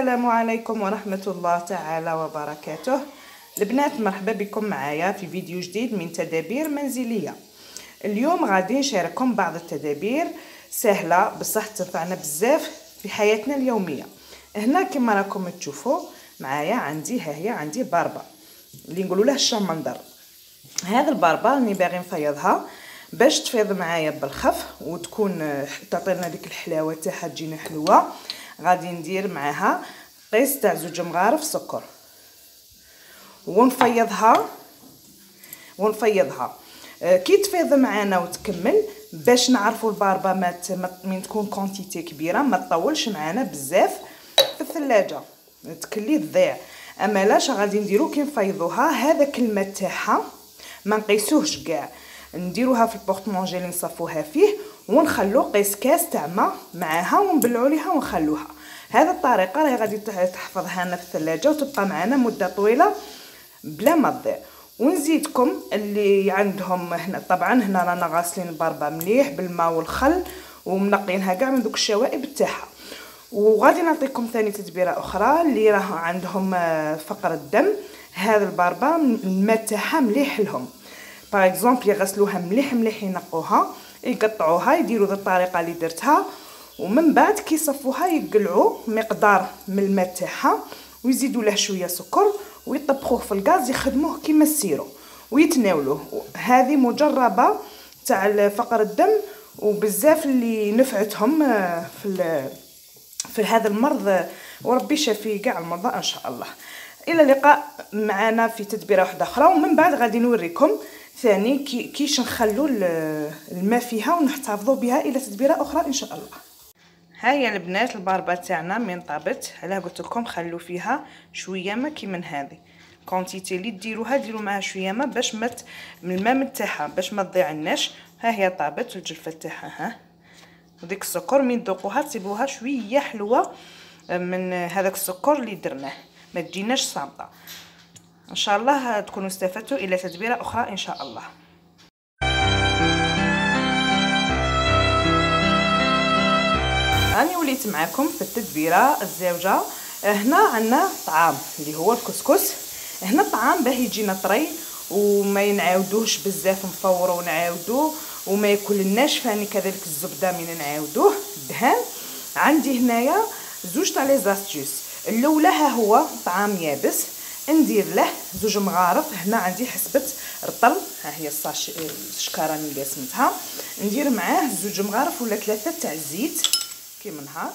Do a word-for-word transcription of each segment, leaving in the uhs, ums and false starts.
السلام عليكم ورحمة الله تعالى وبركاته. البنات مرحبا بكم معايا في فيديو جديد من تدابير منزلية. اليوم غادي نشارككم بعض التدابير سهلة بصح تنفعنا بزاف في حياتنا اليومية. هنا كما راكم تشوفوا معايا عندي ها هي عندي باربا اللي نقولوا له الشمندر. هذا الباربا راني باغي نفيضها باش تفيض معايا بالخف وتكون تعطينا ديك الحلاوه تاعها تجينا حلوه. غادي ندير معاها قيس تاع زوج مغارف سكر ونفيضها ونفيضها كي تفيض معانا وتكمل باش نعرفوا الباربا ما من تكون كونتيتي كبيره ما تطولش معانا بزاف في الثلاجه تكلي تضيع. اما لاش غادي نديرو كي نفيضوها هذاك الماء تاعها ما نقيسوهش كاع، نديروها في البورطمونجي اللي نصفوها فيه ونخلو قيس كاس تاع ما معاها ونبلعوا ليها ونخلوها. هذه الطريقه راهي غادي تحفظها لنا في الثلاجه وتبقى معنا مده طويله بلا ما تضيع. ونزيدكم اللي عندهم هنا طبعا هنا رانا غاسلين الباربا مليح بالماء والخل ومنقينها كاع من دوك الشوائب تاعها. وغادي نعطيكم ثاني تدبيره اخرى اللي راه عندهم فقر الدم. هذا الباربا الماء تاعها مليح لهم باغ اكزومبل يغسلوها مليح مليح ينقوها يقطعوها يديروا ذا الطريقه اللي درتها ومن بعد كي يصفوها يقلعوا مقدار من الماء تاعها ويزيدوا له شويه سكر ويطبخوه في الغاز يخدموه كيما السيرو ويتناولوه. هذه مجربه تاع فقر الدم وبزاف اللي نفعتهم في في هذا المرض وربي شافي كاع المرضى ان شاء الله. الى اللقاء معنا في تدبيره واحده اخرى ومن بعد غادي نوريكم ثاني كي كيش نخلوا الماء فيها ونحتفظوا بها الى تدبيره اخرى ان شاء الله. هيا البنات الباربا تاعنا من طابت على قلت لكم خلوا فيها شويه ما كي من هذه كونتيتي اللي ديروها ديروا معها شويه ما باش ما من الماء من تاعها باش ما تضيعناش. ها هي طابت الجلفه تاعها ها وديك السكر من ذوقوها تسيبوها شويه حلوه من هذاك السكر اللي درناه ما تجيناش صامته. ان شاء الله تكونوا استفدتوا الى تدبيره اخرى ان شاء الله. راني وليت معكم في التدبيره الزوجه. هنا عندنا طعام اللي هو الكسكس. هنا الطعام باه يجينا طري وما ينعاودوهش بزاف نفوروا ونعاودوه وما ياكلناش فاني كذلك الزبده من نعاودوه الدهان. عندي هنايا زوج تاع لي زاستيوس. الاولى ها هو طعام يابس ندير له زوج مغارف. هنا عندي حسبه رطل ها هي الصاش الشكاره اللي سميتها ندير معاه زوج مغارف ولا ثلاثه تاع الزيت كيما هاك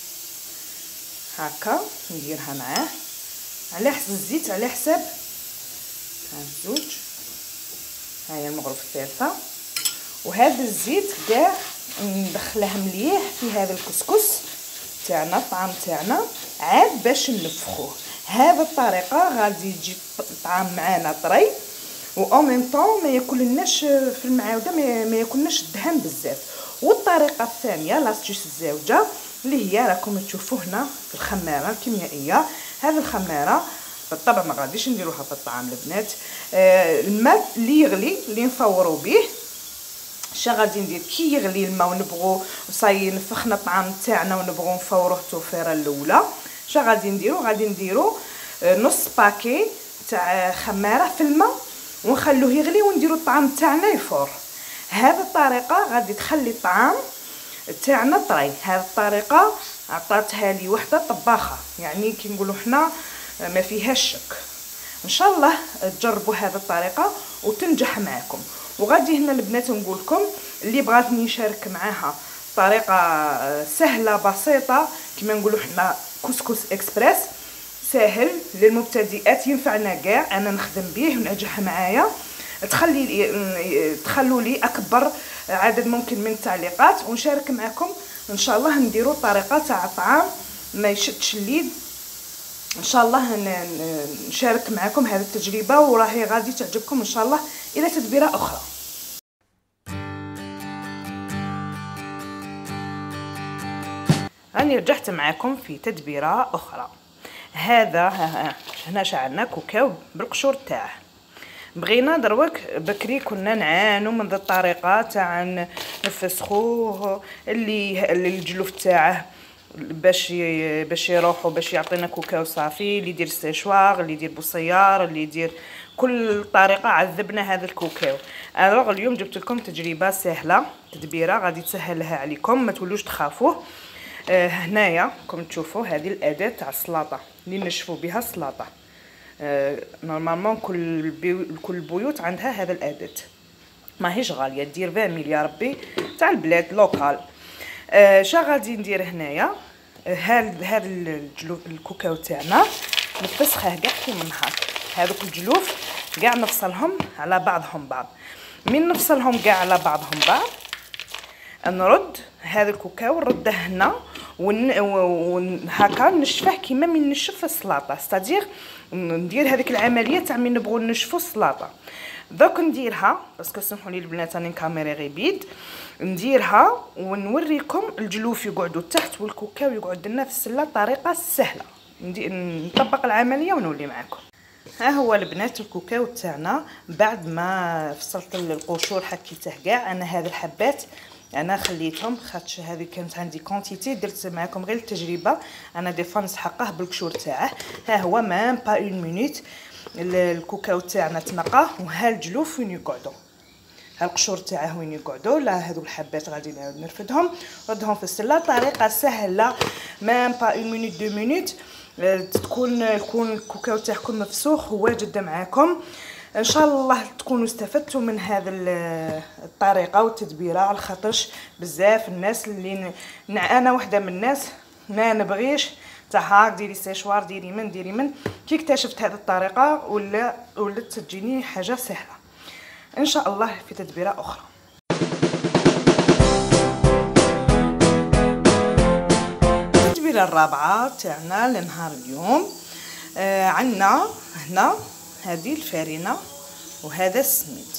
هكا نديرها معاه على حسب الزيت على حساب ها زوج. ها هي المغرف الثالثه وهذا الزيت كاع ندخله مليح في هذا الكسكس تاعنا الطعام تاعنا عاد باش نفخوه. هذا الطريقه غادي يجي الطعام معانا طري و او ميم طون ما ياكلناش في المعاوده ما ياكلناش الدهن بزاف. والطريقه الثانيه لاستيوس الزوجه اللي هي راكم تشوفوا هنا في الخماره الكيميائيه. هذه الخماره بالطبع ما غاديش نديروها في الطعام البنات. آه الماء اللي يغلي اللي نفوروا به شا غادي ندير كي يغلي الماء ونبغوا صاي نفخنا الطعام تاعنا ونبغوا نفوروه التوفيره الاولى شا غادي نديرو غادي نديرو نص باكي تاع خماره في الماء ونخلوه يغلي ونديرو الطعام تاعنا يفور. هذه الطريقه غادي تخلي الطعام تاعنا طري. هذه الطريقه عطاتها لي وحده طباخه يعني كي نقولوا حنا ما فيهاش شك. ان شاء الله تجربوا هذه الطريقه وتنجح معكم. وغادي هنا البنات نقول لكم اللي بغاتني نشارك معاها طريقه سهله بسيطه كما نقولوا حنا كسكس اكسبريس ساهل للمبتدئات ينفعنا كاع انا نخدم به ونجح معايا. تخلي تخلوا لي اكبر عدد ممكن من التعليقات ونشارك معكم ان شاء الله نديروا طريقه تاع طعام ما يشدش اليد. ان شاء الله نشارك معكم هذه التجربه وراهي غادي تعجبكم ان شاء الله الى تدبيره اخرى. راني رجعت معكم في تدبيره اخرى. هذا هنا شعلنا كوكاو بالقشور تاعه. بغينا دروك بكري كنا نعانوا من ذا الطريقه تاع نفسخوه اللي اللي الجلوف تاعه باش باش يروحوا باش يعطينا كوكاو صافي، اللي يدير سيشوار، اللي يدير بوصيار، اللي يدير كل طريقه عذبنا هذا الكوكاو. الوغ اليوم جبت لكم تجربه سهله، تدبيره غادي تسهلها عليكم، ما تولوش تخافوه. آه هنايا كم تشوفوا هذه الاداه تاع السلطه اللي نشفوا بها السلطه. آه نورمالمون كل بيو كل البيوت عندها هذا الاداه، ماهيش غاليه، دير عشرين مليون يا ربي تاع البلاد لوكال. آه شا غادي ندير هنايا؟ هاد هاد الكوكاو تاعنا نفسخه كاع كيما هاك، هذوك الجلوف كاع نفصلهم على بعضهم بعض. من نفصلهم كاع على بعضهم بعض نرد هذا الكوكاو نرده هنا ون هكا نشفه كيما من نشف السلطه، ستادير ندير هذيك العمليه تاع من نبغوا نشفوا السلطه. دوك نديرها باسكو سمحوا لي البنات راني كاميرا غير بيد، نديرها ونوريكم الجلوف يقعدوا تحت والكوكاو يقعد لنا في السله طريقه سهله. نطبق العمليه ونولي معكم. ها هو البنات الكوكاو تاعنا بعد ما فصلت القشور حكيته كاع. انا هذه الحبات انا خليتهم خاطش هذه كانت عندي كونتيتي، درت معكم غير التجربه. انا دي فوا نسحقه بالقشور تاعه. ها هو مام با اون مينوت الكوكاو تاعنا تنقى، وها الجلوف وين يقعدوا، ها القشور تاعه وين يقعدوا. لا هذو الحبات غادي نعاود نرفدهم ردهم في السله. طريقه سهله مام با اون مينوت دو مينوت تكون يكون الكوكاو تاعكم مفسوخ وواجد معاكم. ان شاء الله تكونوا استفدتوا من هذا الطريقه والتدبيره، على خاطرش بزاف الناس اللي انا وحده من الناس ما نبغيش تاع هاك ديري سيشوار ديري من ديري من كي اكتشفت هذه الطريقه ولا ولات تجيني حاجه سهله. ان شاء الله في تدبيره اخرى. التدبيره الرابعه تاعنا لنهار اليوم. آه عندنا هنا هذه الفارينه وهذا السميد.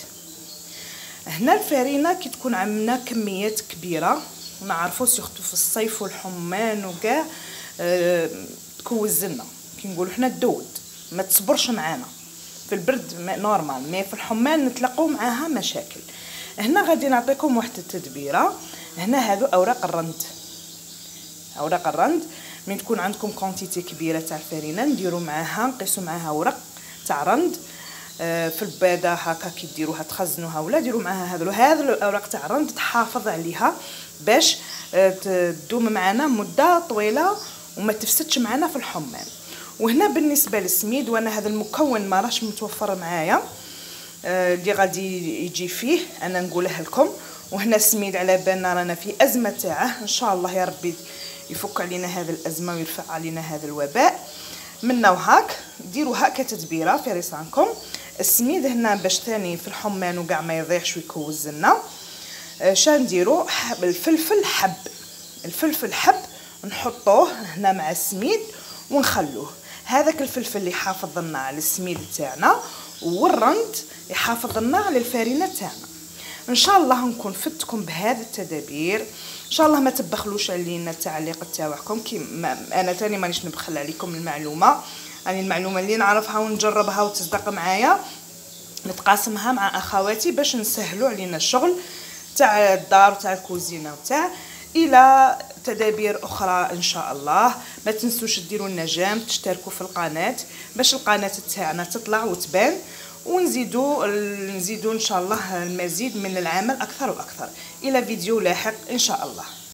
هنا الفارينه كي تكون عندنا كميات كبيره ونعرفوا سيرتو في الصيف والحمان وكاع أه تكوز لنا كي نقولوا حنا الدود ما تصبرش معانا في البرد نورمال، مي في الحمان نتلاقوا معاها مشاكل. هنا غادي نعطيكم واحد التدبيره. هنا هذو اوراق الرند، اوراق الرند من تكون عندكم كونتيتي كبيره تاع الفارينه نديروا معاها نقيسوا معاها ورق تاع رند أه في البيضه هكا كي ديروها تخزنوها ولا ديروا معاها هذو هذا الاوراق تاع الرند تحافظ عليها باش تدوم معنا مده طويله وما تفسدش معنا في الحمان. وهنا بالنسبه للسميد وانا هذا المكون ما راش متوفر معايا اللي آه غادي يجي فيه انا نقولها لكم. وهنا السميد على بالنا رانا في ازمه تاعه، ان شاء الله يا ربي يفك علينا هذه الازمه ويرفع علينا هذا الوباء منا. وهاك ديروا هاك تدبيره في ريسانكم. السميد هنا باش ثاني في الحمان وكاع ما يضيعش ويكوز لنا. شا نديرو الفلفل حب، الفلفل حب نحطوه هنا مع السميد ونخلوه. هذاك الفلفل اللي يحافظ لنا على السميد تاعنا والرند يحافظ لنا على الفارينه تاعنا. ان شاء الله نكون فدتكم بهذه التدابير. ان شاء الله ما تبخلوش علينا التعليق تاعكم كي انا ثاني مانيش نبخل عليكم المعلومه، يعني المعلومه اللي نعرفها ونجربها وتصدق معايا نتقاسمها مع اخواتي باش نسهلوا علينا الشغل تاع الدار تاع الكوزينه وتاع الى تدابير اخرى. ان شاء الله ما تنسوش ديروا لنا جيم تشتركوا في القناه باش القناه تاعنا تطلع وتبان، ونزيدوا نزيدوا ان شاء الله المزيد من العمل اكثر واكثر. الى فيديو لاحق ان شاء الله.